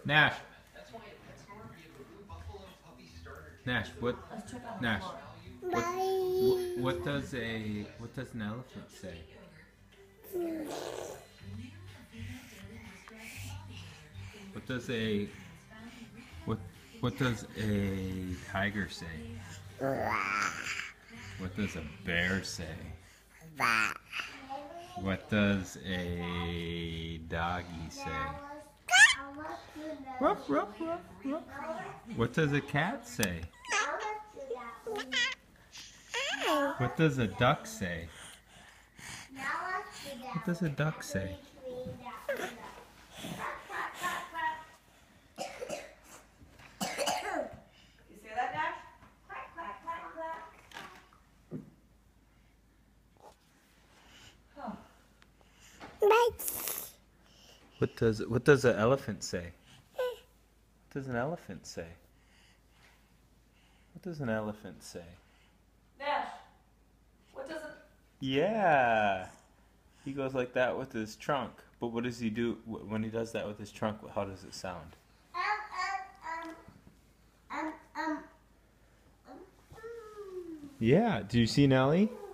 Nash. Nash, what? Nash, what does an elephant say? What does a tiger say? What does a bear say? What does a doggy say? Ruff, ruff, ruff, ruff. What does a cat say? What does a duck say? What does a duck say? You see that, Nash? Quack, quack, quack, quack. Huh. What does an elephant say? What does an elephant say? What does an elephant say? Nash, what does it... Yeah. He goes like that with his trunk. But what does he do when he does that with his trunk? How does it sound? Yeah. Do you see Nellie?